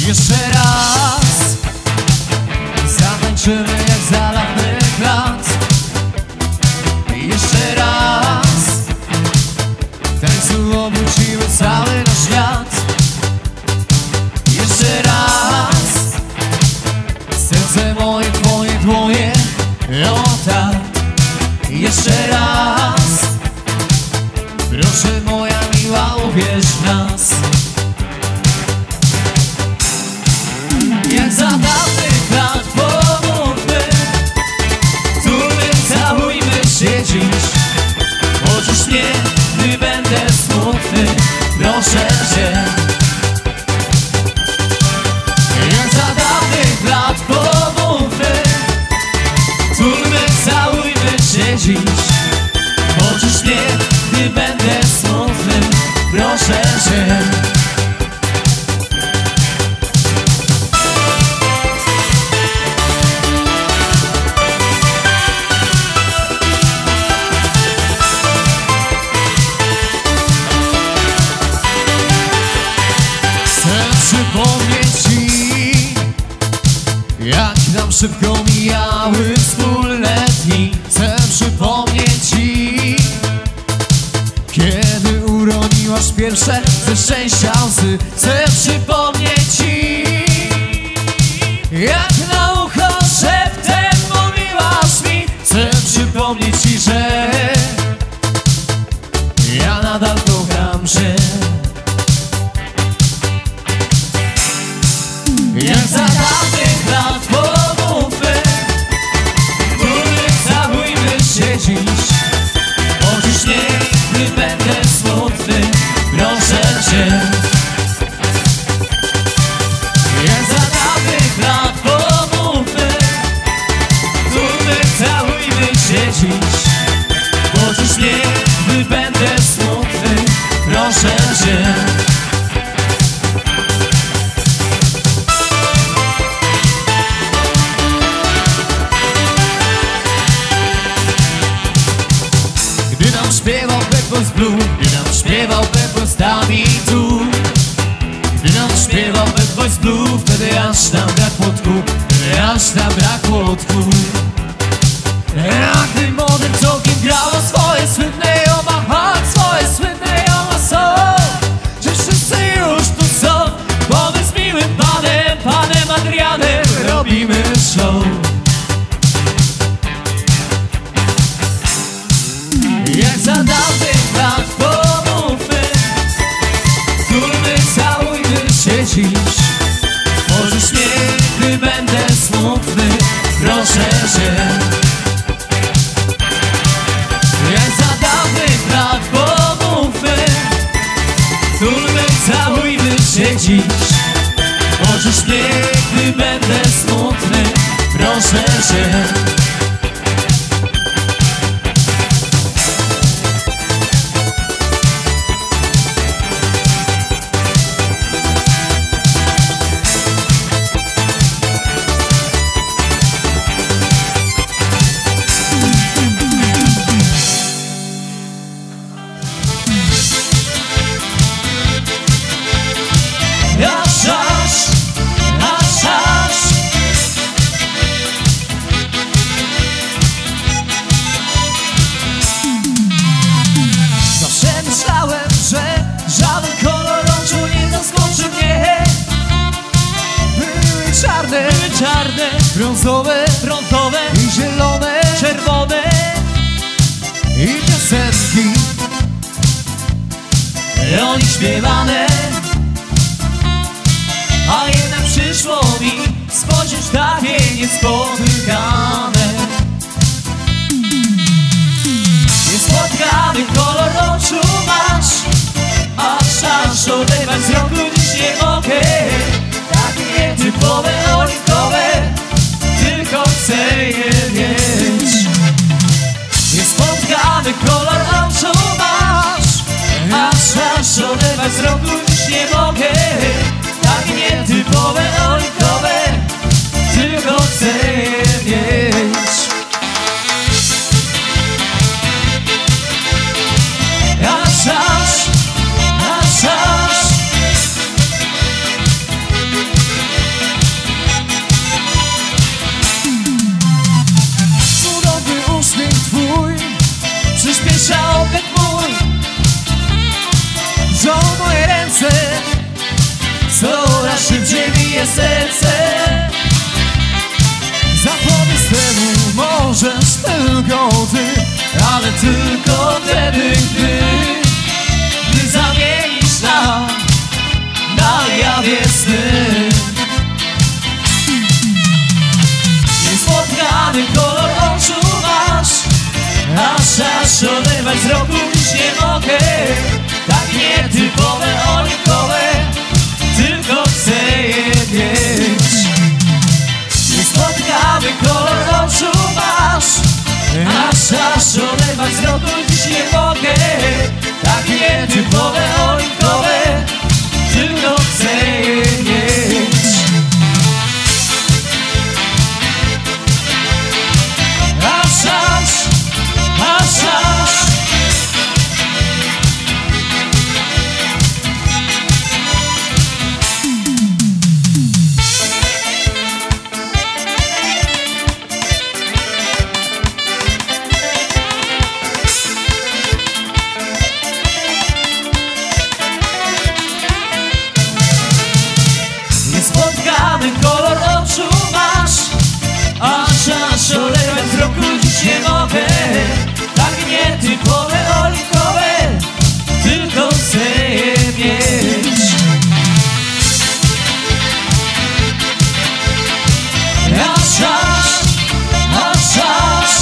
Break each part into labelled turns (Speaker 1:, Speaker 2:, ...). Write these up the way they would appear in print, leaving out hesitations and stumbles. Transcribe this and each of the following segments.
Speaker 1: Jeszcze raz zatańczymy jak za dawnych lat. Jeszcze raz w tańcu obrócimy cały nasz świat. Jeszcze raz serce moje, twoje dłonie, o tak. Jeszcze raz proszę moja miła, uwierz w nas. Jak za dawnych lat pomówmy, turmy całujmy się dziś. Poczuć mnie, gdy będę smutny, proszę cię. Jak za dawnych lat pomówmy, turmy całujmy się dziś. Poczuć mnie, gdy będę smutny, proszę cię. Przypomnieć ci, jak nam szybko mijały wspólne dni. Chcę przypomnieć ci, kiedy uroniłaś pierwsze ze szczęścia łzy. Chcę przypomnieć ci, jak na ucho szeptem mówiłaś mi. Chcę przypomnieć ci, że ja nadal kocham cię. Jak za dawnych lat pomówmy, turmy całujmy się dziś. Poczuć mnie, gdy będę smutny, proszę cię. Jak za dawnych lat pomówmy, turmy całujmy się dziś. Poczuć mnie, gdy będę smutny, proszę cię. Śpiewał Bad Boys Blue, gdy nam śpiewał Bad Boys tam i tu. Gdy nam śpiewał Bad Boys Blue, wtedy aż nam brakło tchu, wtedy aż nam brakło tchu. A gdy Modern Talking grało swoje słynne Omaha, swoje słynne Omaha, że wszyscy już tu są, bo my z miłym panem Adrianem robimy show. Jak za dawnych lat pomówmy, turmy całujmy się dziś. Poczuć mnie, gdy będę smutny, proszę cię. Jak za dawnych lat pomówmy, turmy całujmy się dziś. Poczuć mnie, gdy będę smutny, proszę cię. Zawsze myślałem, że żaden kolor oczu nie zaskoczy mnie. Były czarne, brązowe i zielone, czerwone i piosenki o nich śpiewane. A jednak przyszło mi spocząć takie niespotykane. Niespotkany kolor oczu masz, aż oderwać z roku dziś nie mogę. Takie nietypowe, oliwkowe, tylko chcę je mieć. Niespotkany kolor oczu masz, aż oderwać z roku dziś nie mogę. Takie nietypowe, oliwkowe, tylko chcę je mieć. moje serce. Zapowiedz temu możesz tylko ty, ale tylko wtedy, gdy zamienisz nam na jawie sny. Niespotkany kolor oczu masz, aż oderwać z roku już nie mogę. Tak nietypowe, oliwkowe, tylko chcę je mieć. Niespotkany kolor oczu masz, aż oderwać z roku już nie mogę. Tak nietypowe, oliwkowe, tylko chcę je mieć. Niespotkany kolor oczu masz, aż oderwać z roku dziś nie mogę. Tak nietypowe, oliwkowe, tylko chcę je mieć. Aż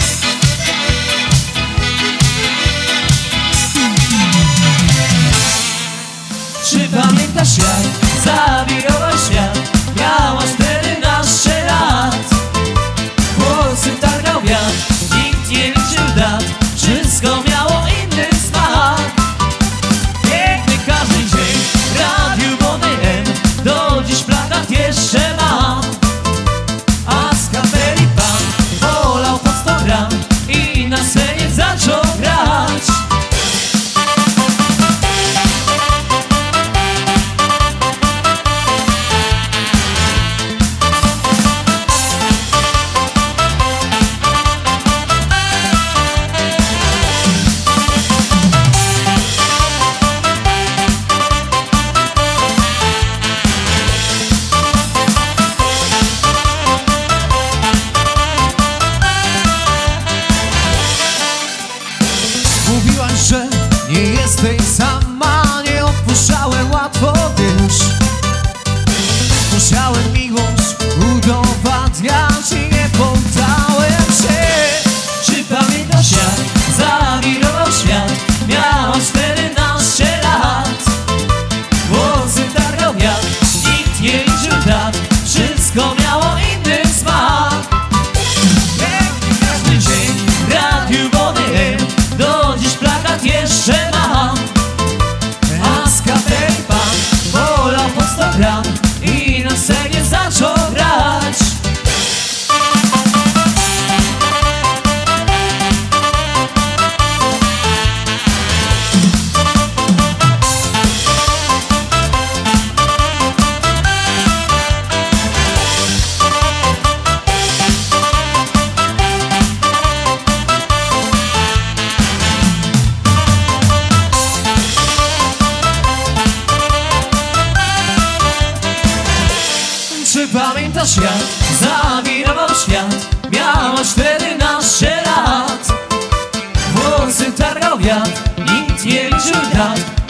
Speaker 1: Czy pamiętasz jak zawirował świat? Miałaś wtedy nasze lat. Włosy targał wiatr, nikt nie liczył dat. Wszystko miało inny smak. Piękny każdy dzień w radiu Bonny M. Do dziś plakat jeszcze mam. A z kapeli pan wolał po 100 gram i na scenie zaczął grać. Mówiłaś, że nie jesteś sama, nie odpuszczałem łatwo, wiesz. Musiałem miłość udowadniać i nie poddałem się. Czy pamiętasz jak zawirował świat? Miałaś wtedy nasze lat. Włosy targał wiatr, nikt nie liczył dat. Wszystko miało inny smak. Piękny każdy dzień w radiu Bonny M. Do dziś plakat jeszcze mam. A z kapeli pan wolał po 100 gram i na scenie zaczął grać. Czy pamiętasz jak zawirował świat? Miałaś wtedy nasze lat. Włosy targał wiatr, nikt nie liczył dat.